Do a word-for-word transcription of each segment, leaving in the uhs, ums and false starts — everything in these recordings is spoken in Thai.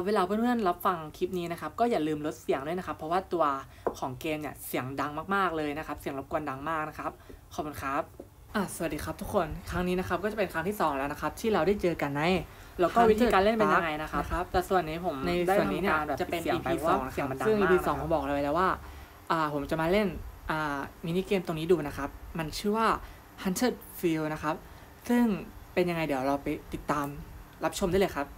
เวลาเพื่อนๆรับฟังคลิปนี้นะครับก็อย่าลืมลดเสียงด้วยนะครับเพราะว่าตัวของเกมเนี่ยเสียงดังมากๆเลยนะครับเสียงรบกวนดังมากนะครับขอบคุณครับอ่ะสวัสดีครับทุกคนครั้งนี้นะครับก็จะเป็นครั้งที่สองแล้วนะครับที่เราได้เจอกันในแล้วก็วิธีการเล่นเป็นยังไงนะครับแต่ส่วนนี้ผมในส่วนนี้เนี่ยจะเป็น อี พี สองเสียงมันดังมากซึ่ง อี พี สองผมบอกเลยแล้วว่าอ่าผมจะมาเล่นอ่ามินิเกมตรงนี้ดูนะครับมันชื่อว่า Haunted Field นะครับซึ่งเป็นยังไงเดี๋ยวเราไปติดตามรับชมได้เลยครับ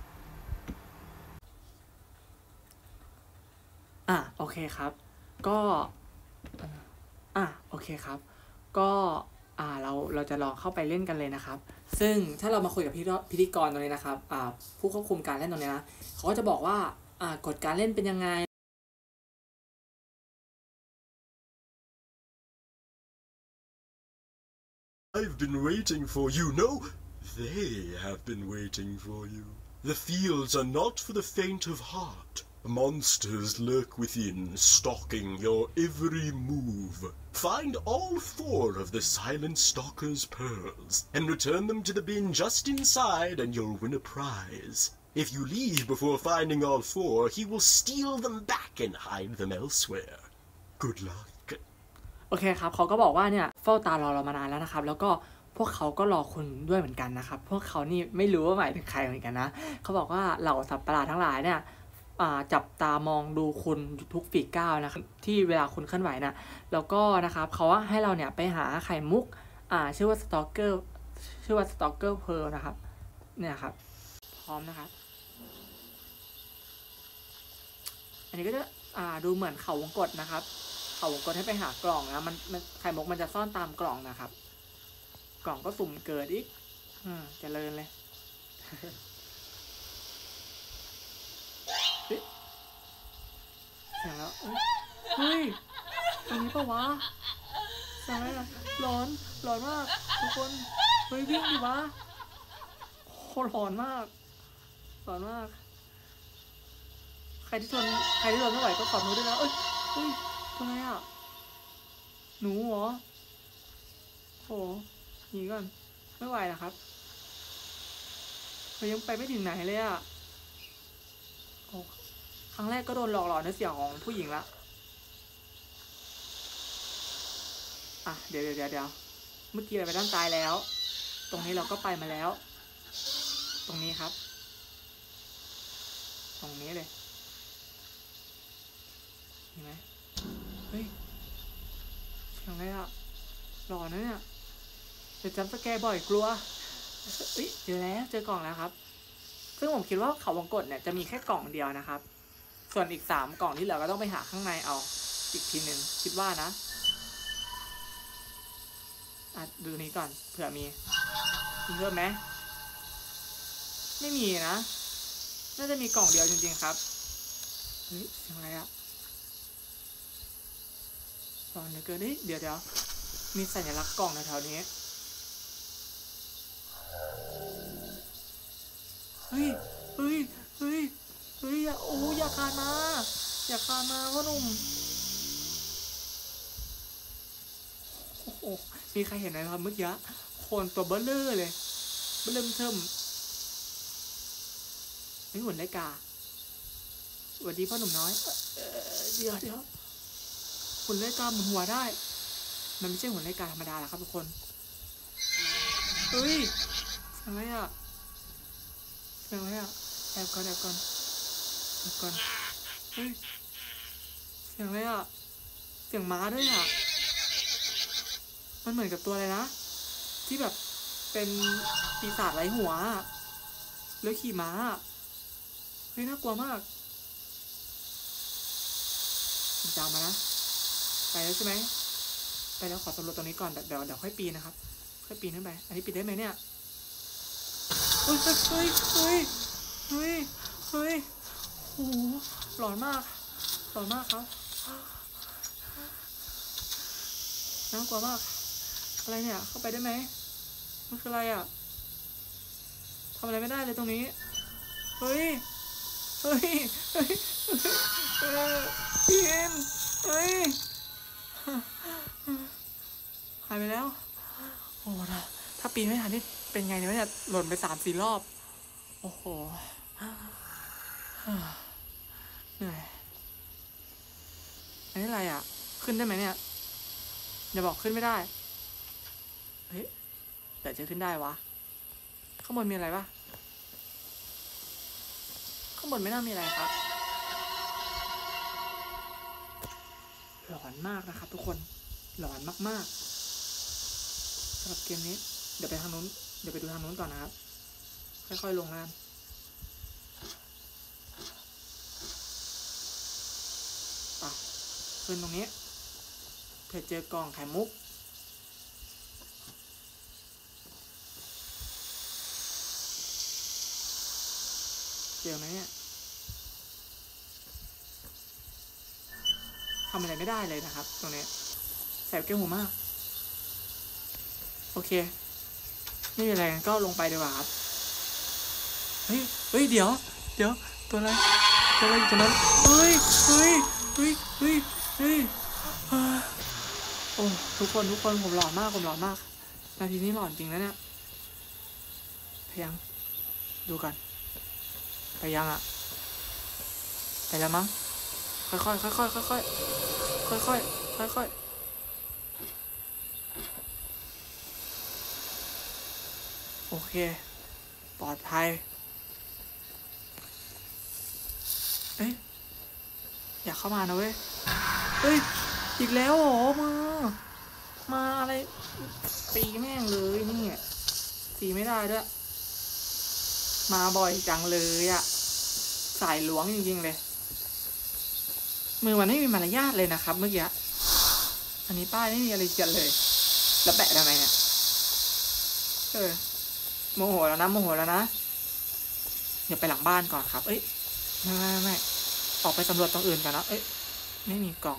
อ่ะโอเคครับก็อ่ะโอเคครับก็อ่าเราเราจะลองเข้าไปเล่นกันเลยนะครับซึ่งถ้าเรามาคุยกับพี่พิธีกรตรงนี้นะครับอ่าผู้ควบคุมการเล่นตรงนี้นะเขาก็จะบอกว่าอ่ากฎการเล่นเป็นยังไง I've been waiting for you. No, they have been waiting for you. The fields are not for the faint of heart. Monsters lurk within, stalking your every move. Find all four of the Silent Stalker's pearls, and return them to the bin just inside, and you'll win a prize. If you leave before finding all four, he will steal them back and hide them elsewhere. Good luck. โอเคครับเขาก็บอกว่าเนี่ยเฝ้าตารอเรามานานแล้วนะครับแล้วก็พวกเขาก็รอคุณด้วยเหมือนกันนะครับพวกเขานี่ไม่รู้ว่าหมายถึงใครเหมือนกันนะเขาบอกว่าเหล่าสัตว์ประหลาดทั้งหลายเนี่ยจับตามองดูคุณทุกฝีก้าวนะครับที่เวลาคุณเคลื่อนไหวนะแล้วก็นะครับเขาให้เราเนี่ยไปหาไข่มุกอ่าชื่อว่าสตอกเกอร์ชื่อว่าสตอกเกอร์เพร์ลนะครับเนี่ยครับพร้อมนะครับอันนี้ก็จะอ่าดูเหมือนเขาวงกตนะครับเขาวงกตให้ไปหากล่องนะมันมันไข่มุกมันจะซ่อนตามกล่องนะครับกล่องก็สุ่มเกิดอีกอืมเจริญเลยเสียงแล้วเฮ้ยตรงนี้ปะวะเสียงอะไรอะร้อนร้อนมากทุกคนเฮ้ยวิ่งดิวะโคตรร้อนมากร้อนมากใครที่ทนใครที่ทนไม่ไหวก็ขอโทษด้วยนะเอ้ยเฮ้ยทำไมอ่ะหนูเหรอโหหนีก่อนไม่ไหวนะครับเรายังไปไม่ถึงไหนเลยอ่ะโอ้ครั้งแรกก็โดนหลอกหลอนในเสียงของผู้หญิงละอ่ะเดี๋ยวเดี๋ยวเดี๋ยวเมื่อกี้เราไปด้านซ้ายแล้วตรงนี้เราก็ไปมาแล้วตรงนี้ครับตรงนี้เลยเห็นไหมเฮ้ยเสียงอะไรอะหลอนนะเนี่ยจะจำสแกร์บ่อยกลัวเฮ้ยเจอแล้วเจอกล่องแล้วครับซึ่งผมคิดว่าเขาวงกตเนี่ยจะมีแค่กล่องเดียวนะครับส่วนอีกสามกล่องที่เหลือก็ต้องไปหาข้างในเอาอีกทีหนึ่งคิดว่านะอ่ะดูนี้ก่อนเผื่อมีมีเพิ่มไหมไม่มีนะน่าจะมีกล่องเดียวจริงๆครับเฮ้ยเสียงอะไรอะตอนเหลือเกินนี่เดี๋ยวเดี๋ยวมีสัญลักษณ์กล่องแถวนี้เฮ้ยเฮ้ยเฮ้ยเฮ้ยโอ้อย่าคานมาอย่าคานมาพ่อหนุ่มโอ้โหมีใครเห็นไหมครับเมื่อกี้โคนตัวเบลเลอร์เลยเบลเริ่มเทิมไม่หุ่นได้กาสวัสดีพ่อหนุ่มน้อยเออเดี๋ยวเดี๋ยวหุ่นได้กาหมุนหัวได้มันไม่ใช่หุ่นได้กาธรรมดาหรอกครับทุกคนเฮ้ยเสียงอะไรอ่ะเสียงอะไรอ่ะแอบก่อนแอบก่อนแอบก่อนเฮ้ยเสียงอะไรอ่ะเสียงม้าด้วยอ่ะมันเหมือนกับตัวอะไรนะที่แบบเป็นปีศาจไร้หัวแล้วขี่ม้าเฮ้ยน่ากลัวมากผมจำมานะไปแล้วใช่ไหมไปแล้วขอสำรวจตรงนี้ก่อนเดี๋ยวเดี๋ยวค่อยปีนนะครับค่อยปีนขึ้นไปอันนี้ปิดได้ไหมเนี่ยเฮ้ยเฮ้ยเฮ้ยเฮ้ยเฮ้ยโอ้โหหลอนมากหลอนมากครับน่ากลัวมากอะไรเนี่ยเข้าไปได้ไหมมันคืออะไรอ่ะทำอะไรไม่ได้เลยตรงนี้เฮ้ยเฮ้ยเฮ้ยเฮ้ยปีนเฮ้ยหายไปแล้วโอ้นะถ้าปีนไม่ทันนี่เป็นไงเนี่ยหล่นไปสามสี่รอบโอ้โหเหนื่อยอันนี้อะไรอ่ะขึ้นได้ไหมเนี่ยอย่าบอกขึ้นไม่ได้เฮ้ยแต่จะขึ้นได้วะข้างบนมีอะไรปะข้างบนไม่น่ามีอะไรครับหลอนมากนะครับทุกคนหลอนมากๆสำหรับเกมนี้เดี๋ยวไปทางนู้นเดี๋ยวไปดูทางนู้นก่อนนะครับค่อยๆลงงานอ่ะขึ้นตรงนี้เผื่อเจอกล่องไข่มุกเจอไหมเนี่ยทำอะไรไม่ได้เลยนะครับตรงนี้แสบแก้วหูมากโอเคไม่มีอะไรกันก็ลงไปดีกว่าครับเฮ้ยเฮ้ยเดี๋ยวเดี๋ยวตัวอะไรตัวอะไรตัวนั้นเฮ้ยเฮ้ยเฮ้ยเฮ้ยเฮ้ยโอ้ทุกคนทุกคนผมหลอนมากผมหลอนมากนาทีนี้หลอนจริงนะเนี่ยพยังดูกันไปยังอ่ะไปแล้วมั้งค่อยค่อยค่อยค่อยค่อยค่อยค่อยค่อยค่อยค่อยโอเคปลอดภัยเอ้ยอยากเข้ามานะเว้ยเฮ้ยอีกแล้วเหรอมามาอะไรตีแม่งเลยนี่ตีไม่ได้ด้วยมาบ่อยจังเลยอะสายหลวงจริงๆเลยมือมันไม่มีมารยาทเลยนะครับเมื่อกี้อันนี้ป้ายไม่มีอะไรเขียนเลยแล้วแปะทำไมเนี่ยเออโมโหแล้วนะโมโหแล้วนะเดี๋ยวไปหลังบ้านก่อนครับเอ้ยไม่ไม่ไม่ออกไปสำรวจตรงอื่นก่อนนะเอ้ยไม่มีกล่อง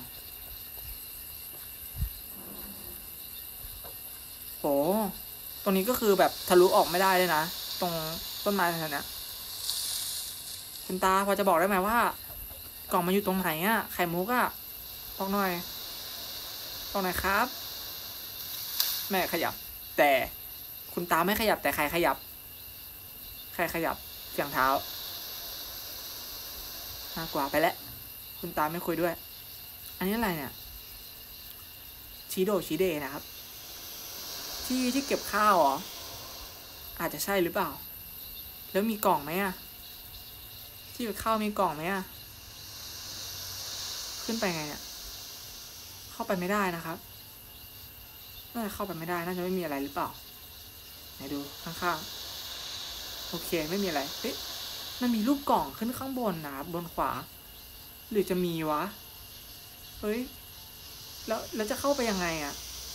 โหตรงนี้ก็คือแบบทะลุออกไม่ได้เลยนะตรงต้นไม้แถวนี้คุณตาพอจะบอกได้ไหมว่ากล่องมันอยู่ตรงไหนอะไข่มุกอะบอกหน่อยบอกหน่อยครับแม่ขยับแต่คุณตาไม่ขยับแต่ใครขยับใครขยับเสียงเท้าน่ากว่าไปแล้วคุณตาไม่คุยด้วยอันนี้อะไรเนี่ยชีโดชีเดนะครับที่ที่เก็บข้าวเหรออาจจะใช่หรือเปล่าแล้วมีกล่องไหมอะที่เก็บข้าวมีกล่องไหมอะขึ้นไปไงเนี่ยเข้าไปไม่ได้นะครับน่าจะเข้าไปไม่ได้น่าจะไม่มีอะไรหรือเปล่าไหนดูข้างๆโอเคไม่มีอะไรเอ๊ะมันมีรูปกล่องขึ้นข้างบนนะครับบนขวาหรือจะมีวะเฮ้ยแล้วแล้วจะเข้าไปยังไงอะ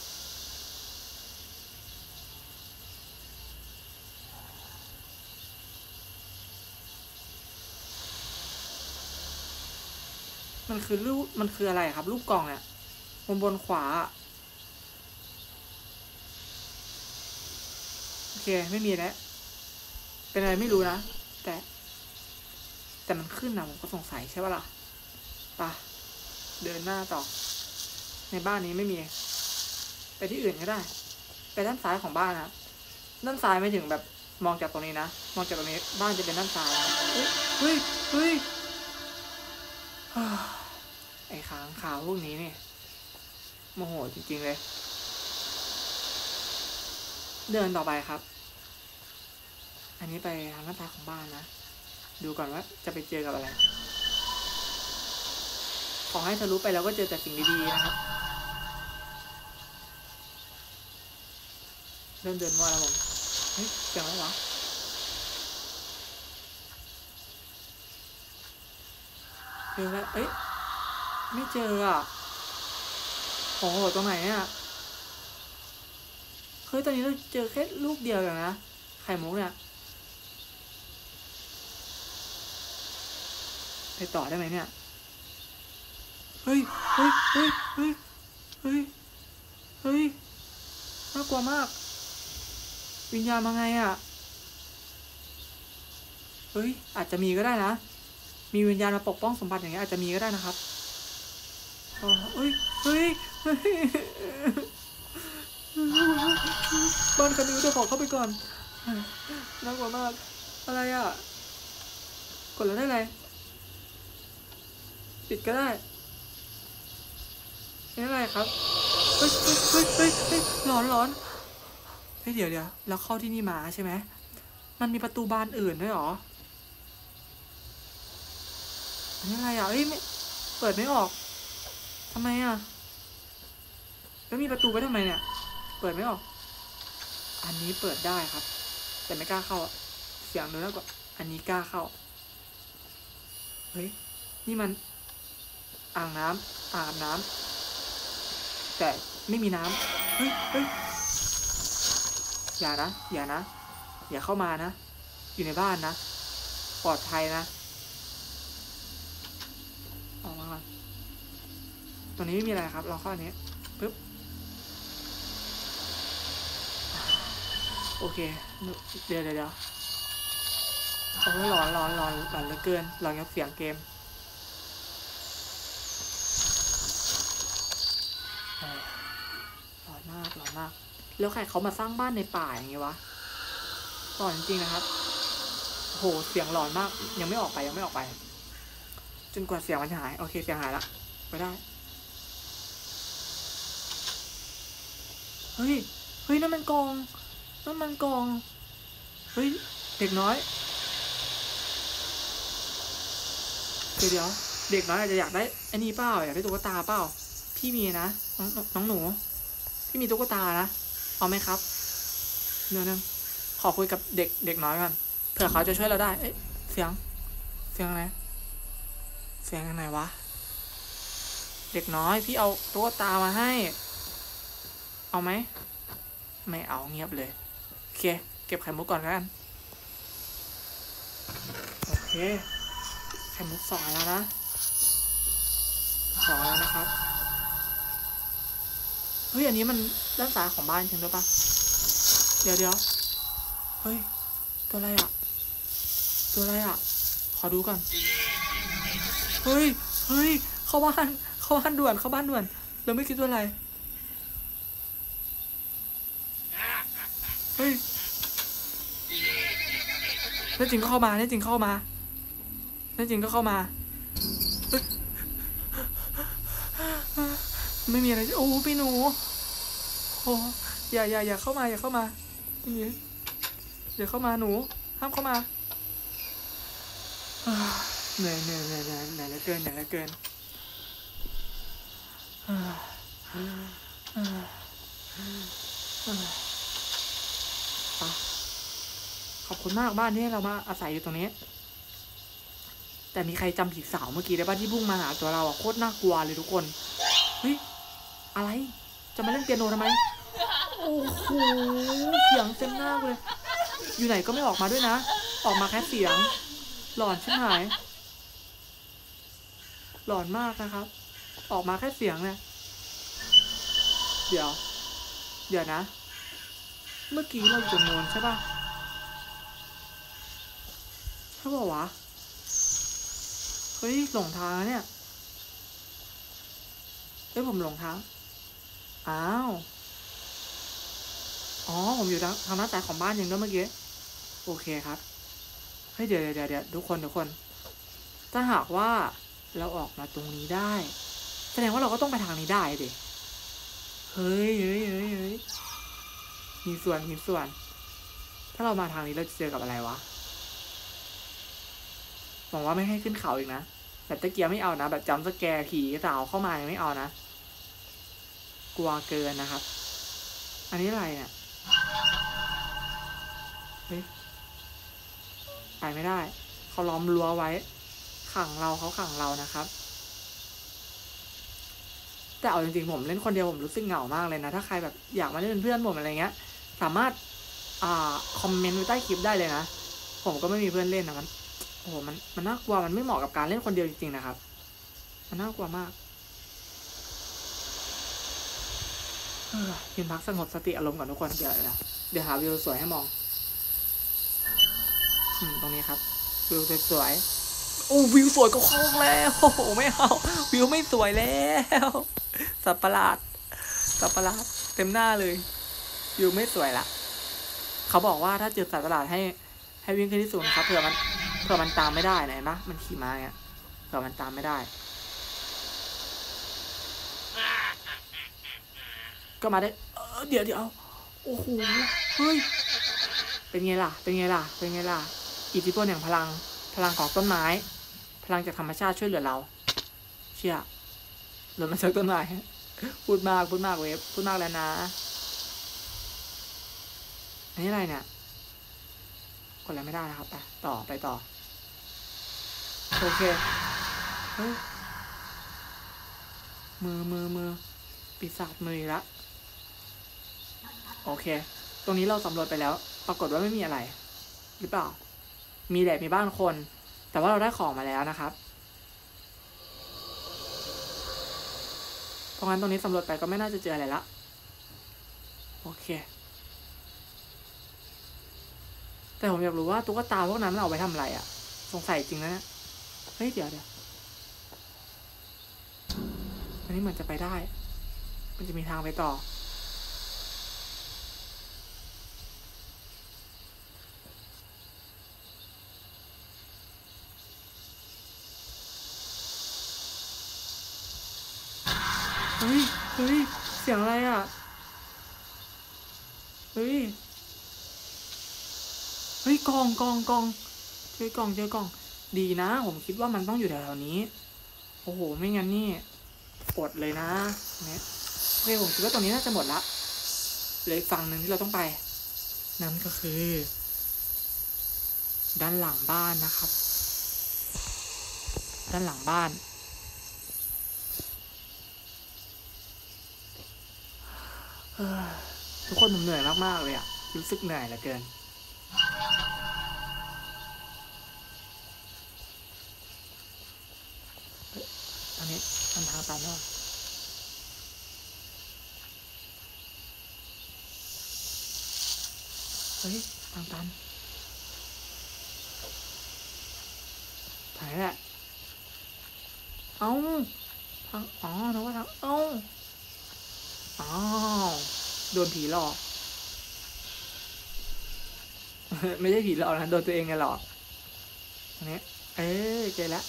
มันคือรูปมันคืออะไรครับรูปกล่องเนี่ยบนบนขวาโอเคไม่มีแล้วเป็นอะไรไม่รู้นะแต่แต่มันขึ้นนะผมก็สงสัยใช่ป่ะล่ะป่ะเดินหน้าต่อในบ้านนี้ไม่มีไปที่อื่นก็ได้ไปด้านซ้ายของบ้านนะด้านซ้ายไม่ถึงแบบมองจากตรงนี้นะมองจากตรงนี้บ้านจะเป็นด้านซ้ายนะเฮ้ยเฮ้ยเฮ้ยไอ้ค้างคาวพวกนี้เนี่ยโมโหจริงๆเลยเดินต่อไปครับอันนี้ไปทางหน้าตาของบ้านนะดูก่อนว่าจะไปเจอกับอะไรขอให้ทะลุไปแล้วก็เจอแต่สิ่งดีๆนะครับเริ่มเดินว่าแล้วผมเฮ้ยเจอไหมวะเจอแล้วเอ้ยไม่เจออ่ะโอ้โหตรงไหนเนี่ยเฮ้ยตอนนี้เราเจอแค่ลูกเดียวอย่างนะไข่มุกเนี่ยไปต่อได้ไหมเนี่ยเฮ้ยเฮ้ยเฮ้ยเฮ้ยเฮ้ยเฮ้ยน่ากลัวมากวิญญาณมาไงอ่ะเฮ้ยอาจจะมีก็ได้นะมีวิญญาณมาปกป้องสมบัติอย่างเงี้ยอาจจะมีก็ได้นะครับเฮ้ยเฮ้ยเฮ้ยบ้านคันนี้จะขอเข้าไปก่อนน่ากลัวมากอะไรอ่ะกดแล้วได้ไรปิดก็ได้ไม่อะไรครับเฮ้ยเฮ้ยเฮ้ยเฮ้ยเฮ้ยร้อนร้อนเฮ้ยเดี๋ยวเดี๋ยวเราเข้าที่นี่มาใช่ไหมมันมีประตูบานอื่นด้วยหรออันนี้อะไรอ่ะเฮ้ยไม่เปิดไม่ออกทำไมอ่ะแล้วมีประตูไว้ทำไมเนี่ยเปิดไม่ออกอันนี้เปิดได้ครับแต่ไม่กล้าเข้าอ่ะเสียงดูแล้วก็อันนี้กล้าเข้าเฮ้ยนี่มันอ่างน้ำอ่างอาบน้ำแต่ไม่มีน้ำเฮ้ยเฮ้ยอย่านะอย่านะอย่าเข้ามานะอยู่ในบ้านนะปลอดภัยนะออกมาก่อนตรงนี้ไม่มีอะไรครับเราเข้าอันนี้ปึ๊บโอเคเดี๋ยวเดี๋ยวเดี๋ยวโอ้ยร้อนร้อนร้อนร้อนเหลือเกินร้อนกับเสียงเกมร้อนมากร้อนมากแล้วใครเขามาสร้างบ้านในป่าอย่างงี้วะร้อนจริงๆนะครับโหเสียงร้อนมากยังไม่ออกไปยังไม่ออกไปจนกว่าเสียงมันจะหายโอเคเสียงหายละไปได้เฮ้ยเฮ้ยนั่นมันกองนั่นมันกองเฮ้ยเด็กน้อยเดี๋ยวเดี๋ยวเด็กน้อยอาจจะอยากได้อันนี้เปล่าอยากได้ตุ๊กตาเปล่าพี่มีนะน้องน้องหนูพี่มีตุ๊กตานะเอาไหมครับเดี๋ยวนึงขอคุยกับเด็กเด็กน้อยก่อนเผื่อเขาจะช่วยเราได้เอ๊ะเสียงเสียงอะไรเสียงอะไรวะเด็กน้อยพี่เอาตุ๊กตามาให้เอาไหมไม่เอาเงียบเลยโอเคเก็บไข่มุกก่อนกันโอเคไข่มุกสองแล้วนะสองแล้วนะครับเฮ้ยอันนี้มันด้านซ้ายของบ้านจริงด้วยปะเดี๋ยวเดี๋ยวเฮ้ยตัวอะไรอ่ะตัวอะไรอ่ะขอดูก่อนเฮ้ยเฮ้ยเข้าบ้านเข้าบ้านด่วนเข้าบ้านด่วนเราไม่คิดตัวอะไรเฮ้ยนี่จริงก็เข้ามานี่จริงเข้ามานี่จริงก็เข้ามาไม่มีอะไรโอ้พี่หนูโอ้อย่าอย่าอย่าเข้ามาอย่าเข้ามานี่อย่าเข้ามาหนูห้ามเข้ามาเหนื่อยเหนื่อยเหนื่อยเหนื่อยเหนื่อยเหลือเกินเหนื่อยเหลือเกินขอบคุณมากบ้านที่เรามาอาศัยอยู่ตรงนี้แต่มีใครจำผีสาวเมื่อกี้ได้ป่ะที่พุ่งมาหาตัวเราอะโคตรน่ากลัวเลยทุกคนเฮ้ยอะไรจะมาเล่นเปียโนทำไมโอ้โหเสียงเต็มหน้าเลยอยู่ไหนก็ไม่ออกมาด้วยนะออกมาแค่เสียงหลอนใช่ไหมหลอนมากนะครับออกมาแค่เสียงเนี่ยเดี๋ยวเดี๋ยวนะเมื่อกี้เราอยู่ตรงโน้นใช่ป่ะใช่ป่ะวะเฮ้ยหลงทางเนี่ยเฮ้ยผมหลงทางอ้าวอ๋อผมอยู่ทางทางหน้าซ้ายของบ้านยังด้วยเมื่อกี้โอเคครับเฮ้ยเดี๋ยวเดี๋ยวเดี๋ยวทุกคนทุกคนถ้าหากว่าเราออกมาตรงนี้ได้แสดงว่าเราก็ต้องไปทางนี้ได้ดิเฮ้ยเฮ้ยเฮ้ยเฮ้ยมีส่วนมีส่วนถ้าเรามาทางนี้เราจะเจอกับอะไรวะหวังว่าไม่ให้ขึ้นเขาอีกนะแบบตะเกียบไม่เอานะแบบจำสแกร์ผีสาวเข้ามายังไม่เอานะกลัวเกินนะครับอันนี้อะไรเนี่ยเฮ้ยไปไม่ได้เขาล้อมรั้วไว้ขังเราเขาขังเรานะครับแต่เอาจริงๆผมเล่นคนเดียวผมรู้สึกเหงามากเลยนะถ้าใครแบบอยากมาเล่นเป็นเพื่อนผมอะไรเงี้ยสามารถอ่าคอมเมนต์ไว้ใต้คลิปได้เลยนะผมก็ไม่มีเพื่อนเล่นนะมันโอ้โหมันมันน่ากลัวมันไม่เหมาะกับการเล่นคนเดียวจริงๆนะครับมันน่ากลัวมากยืนพักสงบสติอารมณ์ก่อนทุกคนเดี๋ยวนะเดี๋ยวหาวิวสวยให้มองอืมตรงนี้ครับวิวสวยๆโอ้วิวสวยก็คล่องแล้วโอ้โหไม่เอาวิวไม่สวยแล้วสับประหลาดสับประหลาดเต็มหน้าเลยวิวไม่สวยละเขาบอกว่าถ้าเจอสัตว์ประหลาดให้ให้วิ่งขึ้นที่สูงครับเผื่อมันเผื่อมันตามไม่ได้นะเห็นปะมันขี่ม้าเงี้ยเผื่อมันตามไม่ได้ก็มาได้เออเดี๋ยวเดี๋ยวโอ้โหเฮ้ยเป็นไงล่ะเป็นไงล่ะเป็นไงล่ะอิทธิพลแห่งพลังพลังของต้นไม้พลังจากธรรมชาติช่วยเหลือเราเชี่ยหล่นมาจากต้นไม้พูดมากพูดมากเวฟพูดมากแล้วนะอันนี้อะไรเนี่ยกดอะไรไม่ได้นะครับไปต่อไปต่อโอเคเฮ้ยมือมือมือปีศาจมือละโอเคตรงนี้เราสำรวจไปแล้วปรากฏว่าไม่มีอะไรหรือเปล่ามีแหละมีบ้านคนแต่ว่าเราได้ของมาแล้วนะครับเพราะงั้นตรงนี้สำรวจไปก็ไม่น่าจะเจออะไรละโอเคแต่ผมอยากรู้ว่าตุ๊กตาพวกนั้นมันเอาไปทำอะไรอะสงสัยจริงนะเนี่ยเฮ้ยเดี๋ยวเดี๋ยวอันนี้เหมือนจะไปได้มันจะมีทางไปต่อเฮ้ยเฮ้ยเสียงอะไรอ่ะเฮ้ยเฮ้ยกล่องกล่องกล่องเจอกล่องเจอกล่องดีนะผมคิดว่ามันต้องอยู่แถวๆนี้โอ้โหไม่งั้นนี่อดเลยนะเนี่ยโอเคผมคิดว่าตรงนี้น่าจะหมดละเหลืออีกฝั่งหนึ่งที่เราต้องไปนั่นก็คือด้านหลังบ้านนะครับด้านหลังบ้านทุกคนผมเหนื่อยมากๆเลยอะรู้สึกเหนื่อยเหลือเกินอันนี้มันทางตันแล้วเฮ้ยทางตันถ่ายแหละเอ้าทางอ๋อนึกว่าทางเอ้าอ้าวโดนผีหลอก ไม่ใช่ผีหลอกนะโดนตัวเองไงหลอกอันนี้เอ้ยเจอแล้ว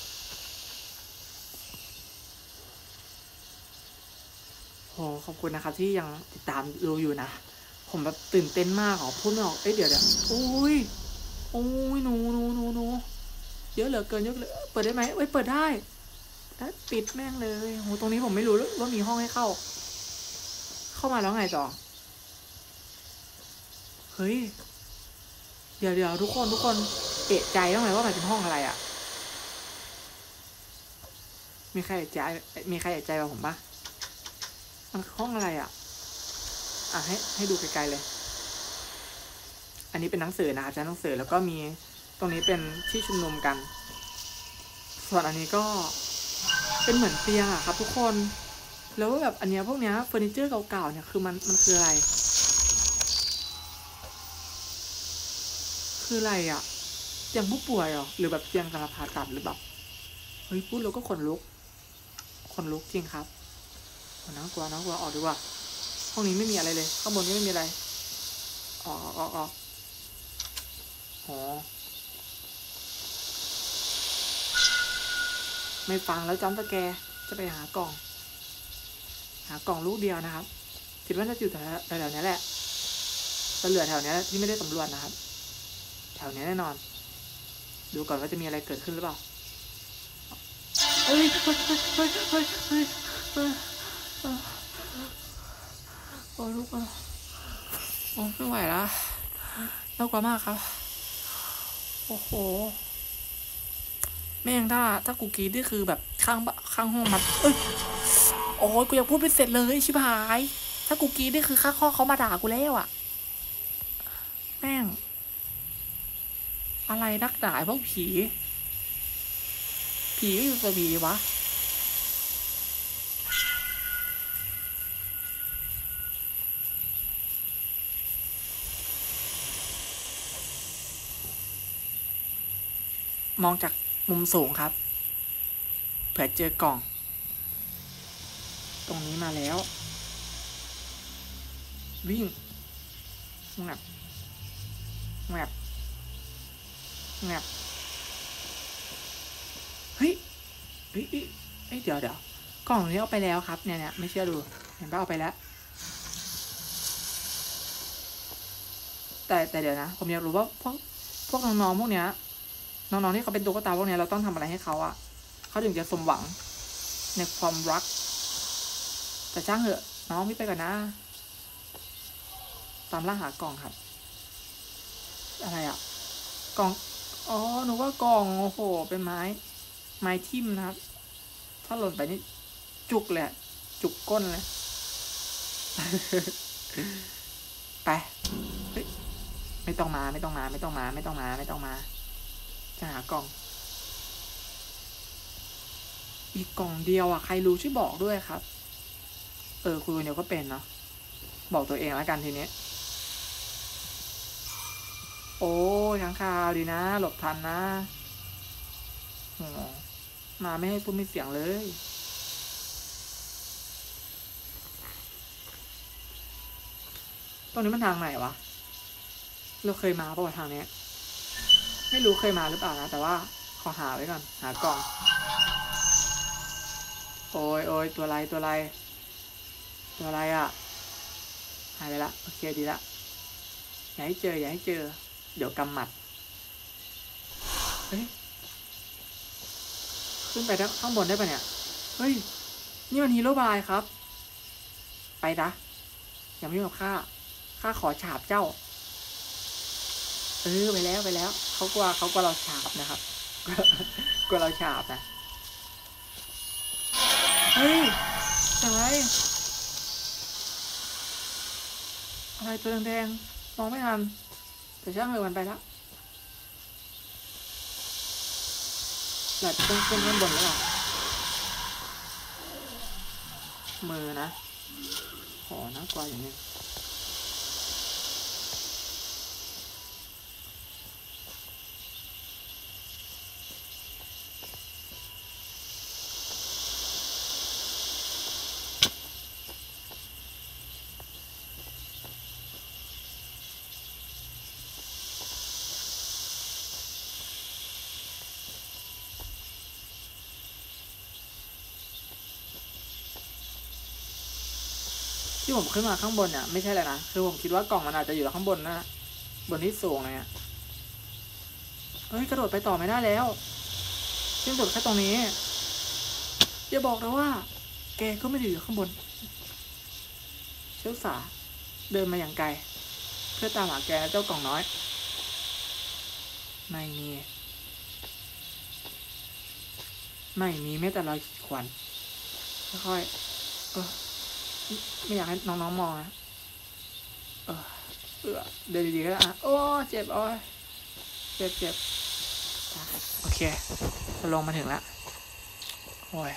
โหขอบคุณนะครับที่ยังติดตามดูอยู่นะผมแบบตื่นเต้นมากอ๋อพูดไม่ออกเอ้ยเดี๋ยวเดี๋ยวโอ้ยโอ้ยหนูหนูหนูหนูเยอะเหลือเกินเยอะเลยเปิดได้ไหมเอ้ยเปิดได้แล้วปิดแม่งเลยโหตรงนี้ผมไม่รู้ว่ามีห้องให้เข้าเข้ามาแล้วไงต่อเฮ้ยเดี๋ยวเดี๋ยวทุกคนทุกคนเอะใจบ้างไหมว่ามันเป็นห้องอะไรอ่ะมีใครเอะใจมีใครเอะใจกับผมปะมันห้องอะไรอ่ะอ่ะให้ให้ดูไกลๆเลยอันนี้เป็นหนังสือนะครับชั้นหนังสือแล้วก็มีตรงนี้เป็นที่ชุมนุมกันส่วนอันนี้ก็เป็นเหมือนเตียงอ่ะครับทุกคนแล้วแบบอันเนี้ยพวกเนี้ยเฟอร์นิเจอร์เก่าๆเนี่ยคือมันมันคืออะไรคืออะไรอ่ะเตียงผู้ป่วยเหรอหรือแบบเตียงสำหรับผ่าตัดหรือแบบเฮ้ยพูดแล้วก็ขนลุกขนลุกจริงครับน่ากลัวน่ากลัวออกดีกว่าห้องนี้ไม่มีอะไรเลยข้างบนก็ไม่มีอะไรออกออกออกออกอ๋อไม่ฟังแล้วจำตะแกจะไปหากล่องหากล่องลูกเดียวนะครับคิดว่าน่าจะอยู่แถวๆนี้แหละจะเหลือแถวนี้ที่ไม่ได้สำรวจนะครับแถวนี้แน่นอนดูก่อนว่าจะมีอะไรเกิดขึ้นหรือเปล่าเฮ้ยเฮ้ยเฮ้ยเฮ้ยเฮ้ยเฮ้ยโอ้ลูกโอ้ไม่ไหวแล้วน่ากลัวมากครับโอ้โหแม่งถ้าถ้ากูกรีดนี่คือแบบข้างข้างห้องมันเอ้ยโอ้ยกูยังพูดไม่เสร็จเลยชิบหายถ้ากูกรีดนี่คือข้างห้องเขามาด่ากูแล้วอ่ะแม่งอะไรนักด่าพวกผีผีก็อยู่กับผีวะมองจากมุมสูงครับเผื่อเจอกล่องตรงนี้มาแล้ววิ่งแงบแงบแงบเฮ้ยเฮ้ยเฮ้ยเดี๋ยวเดี๋ยวกล่องนี้เอาไปแล้วครับเนี่ยเนี่ยไม่เชื่อดูเห็นป่ะเอาไปแล้วแต่แต่เดี๋ยวนะผมอยากรู้ว่าพวกพวกน้องๆพวกเนี้ยน้องๆที่เขาเป็นตุ๊กตาพวกเนี้ยเราต้องทำอะไรให้เขาอะเขาถึงจะสมหวังในความรักแต่ช่างเหอะน้องพี่ไปก่อนนะตามล่าหากล่องครับอะไรอะกล่องอ๋อหนูว่ากล่องโอ้โหเป็นไม้ไม้ทิ่มนะครับถ้าหล่นไปนี่จุกเลยจุกก้นเลย ไปเฮ้ยไม่ต้องมาไม่ต้องมาไม่ต้องมาไม่ต้องมาไม่ต้องมาจะหากล่องอีกกล่องเดียวอ่ะใครรู้ช่วยบอกด้วยครับเออคุยคนเดียวก็เป็นเนาะบอกตัวเองแล้วกันทีนี้โอ้ค้างคาวดีนะหลบทันนะโอ้มาไม่ให้พูดไม่เสียงเลยตรงนี้มันทางไหนวะเราเคยมาป่ะทางนี้ไม่รู้เคยมาหรือเปล่านะแต่ว่าขอหาไว้ก่อนหากล่องโอ้ยโอ้ยตัวอะไรตัวอะไรตัวอะไรอ่ะหายไปละโอเคดีละอย่าให้เจออย่าให้เจอเดี๋ยวกำหมัดเฮ้ยขึ้นไปข้างบนได้ปะเนี่ยเฮ้ยนี่มันฮีโร่บายครับไปนะอย่ามายุ่งกับข้าข้าขอฉาบเจ้าเออไปแล้วไปแล้วเขากลัวเขากลัวเราฉาบนะครับกลัวเราฉาบนะเฮ้ยอะไรอะไรตัวแดงๆมองไม่ทันแต่ช่างเลยวันไปแล้วหลัดขึ้นขึ้นข้างบนแล้วหรอมือนะขอนะกว่าอย่างนี้ที่ผมขึ้นมาข้างบนเนี่ยไม่ใช่เลยนะคือผมคิดว่ากล่องมันอาจจะอยู่ข้างบนนะบนที่สูงเลยอ่ะเฮ้ยกระโดดไปต่อไม่ได้แล้วสิ้นสุดแค่ตรงนี้อย่าบอกนะว่าแกก็ไม่ได้อยู่ข้างบนเชี่ยวสาเดินมาอย่างไกลเพื่อตามหาแกเจ้ากล่องน้อยไม่มีไม่มีแม้แต่รอยขีดข่วนค่อยๆเออไม่อยากให้น้องๆมองนะเออเออเดินดีๆก็ได้อ่ะโอ้เจ็บโอ้ยเจ็บเจ็บโอเคจะลงมาถึงแล้วโอ้ย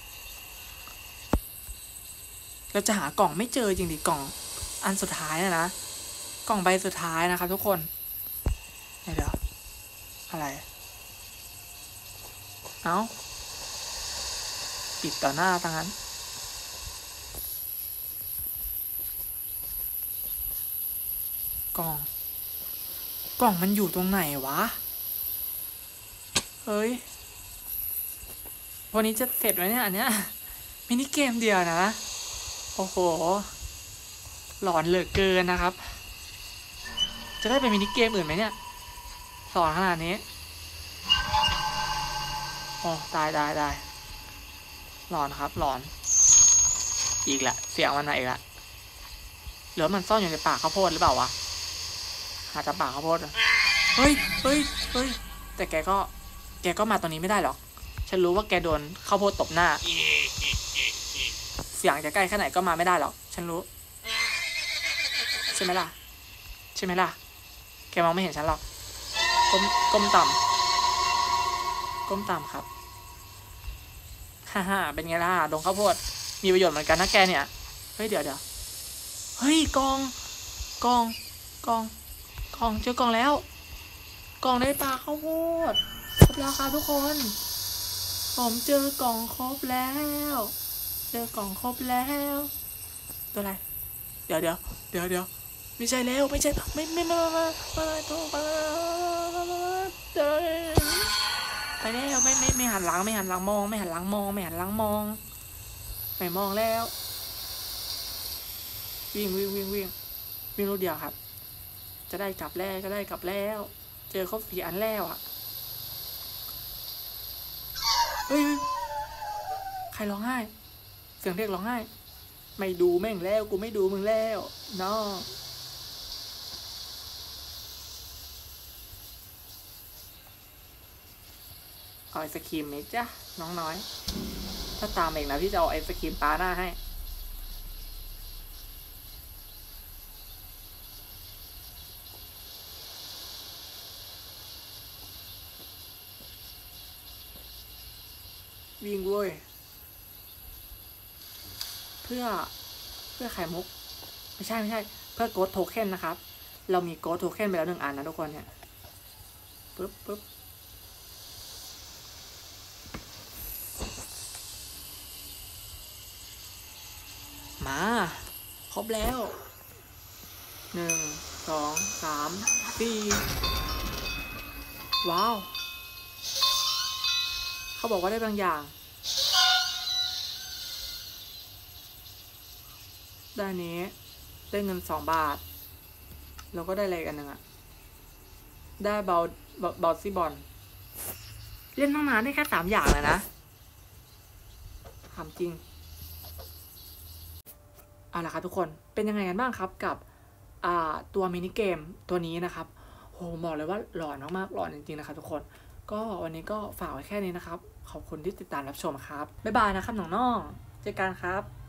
เราจะหากล่องไม่เจอจริงดิกล่องอันสุดท้ายนะนะกล่องใบสุดท้ายนะครับทุกคนเดี๋ยวอะไรเอ้าปิดต่อหน้าทั้งนั้นกล่องกล่องมันอยู่ตรงไหนวะเฮ้ยวันนี้จะเสร็จไหมเนี่ยอันเนี้ยมินิเกมเดียวนะโอ้โหหลอนเหลือเกินนะครับจะได้ไปมินิเกมอื่นไหมเนี่ยสอนขนาดนี้โอ้ตายตายตายหลอนครับหลอนอีกแหละเสียงมันไหนอีกละหรือมันซ่อนอยู่ในป่าข้าวโพดหรือเปล่าวะหาจากป่าข้าวโพดเฮ้ยเฮ้ยเฮ้ยแต่แกก็แกก็มาตรงนี้ไม่ได้หรอกฉันรู้ว่าแกโดนข้าวโพดตบหน้าเสียงจะใกล้แค่ไหนก็มาไม่ได้หรอกฉันรู้ใช่ไหมล่ะใช่ไหมล่ะแกมองไม่เห็นฉันหรอกก้มก้มต่ำก้มต่ำครับฮ่าฮ่าเป็นไงล่ะดงข้าวโพดมีประโยชน์เหมือนกันนะแกเนี่ยเฮ้ยเดี๋ยวเดี๋ยวเฮ้ยกองกองกองกองเจอกองแล้วกองในป่าข้าวโพดครบแล้วครับทุกคนผมเจอกล่องครบแล้วเจอกล่องครบแล้วตัวอะไรเดี๋ยวเดี๋ยวเดี๋ยวเดี๋ยวไม่ใช่แล้วไม่ใช่ไม่ไม่ไม่ไม่ไม่ไม่ต้องไปไปแล้วไม่ไม่ไม่หันหลังไม่หันหลังมองไม่หันหลังมองไม่หันหลังมองไม่มองแล้ววิ่งวิ่งวิ่งวิ่งวิ่งรถเดียวครับจะได้กลับแล้วจะได้กลับแล้ว เจอครบสี่อันแล้วอ่ะเฮ้ยใครร้องไห้เสียงเด็กร้องไห้ไม่ดูแม่งแล้วกูไม่ดูมึงแล้วน้องเอาไอศครีมไหมจ๊ะน้องน้อยถ้าตามเองนะพี่จะเอาไอศครีมปาหน้าให้วิ่งเว้ยเพื่อเพื่อไข่มุกไม่ใช่ไม่ใช่เพื่อโกดโทเค็นนะครับเรามีโกดโทเค็นไปแล้วหนึ่งอันนะทุกคนเนี่ยปึ๊บปึ๊บมาครบแล้วหนึ่งสองสามสี่ว้าวเขาบอกว่าได้บางอย่างด้านนี้ได้เงินสองบาทแล้วก็ได้อะไรกันหนึ่งอะได้เบาเบาซี่บอลเล่นตั้งนานได้แค่สามอย่างเลยนะถามจริงเอาล่ะครับทุกคนเป็นยังไงกันบ้างครับกับอ่าตัวมินิเกมตัวนี้นะครับโหบอกเลยว่าหลอนมากๆหลอนจริงๆนะครับทุกคนก็วันนี้ก็ฝากไว้แค่นี้นะครับขอบคุณที่ติดตามรับชมครับบ๊ายบายนะครับน้องๆเจอกันครับ